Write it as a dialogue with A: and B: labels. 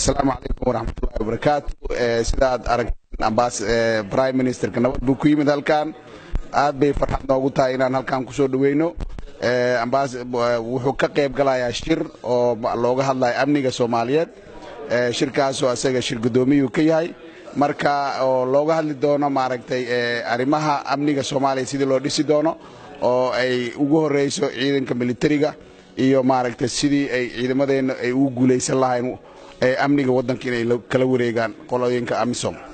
A: السلام عليكم ورحمة الله وبركاته. سيدات أمباس برايم مينستر كنوات بوكي من هالكان aad bay farxad noogu tahay inaan halkan ku soo dhaweeyno ambaas wuxuu ka qayb galayaa shir oo looga hadlayo amniga Soomaaliyeed shirkaas oo asaga shir gudoomiye ka yahay marka oo looga hadli doono maaragtay arimaha amniga Soomaaliya sidii loo dhisi doono oo ay ugu horeyso ciidanka militariga iyo maaragtay sidii ay ciidamadeena ay ugu guuleysan lahayn amniga wadanka inay kala wareegaan qolooyinka AMISOM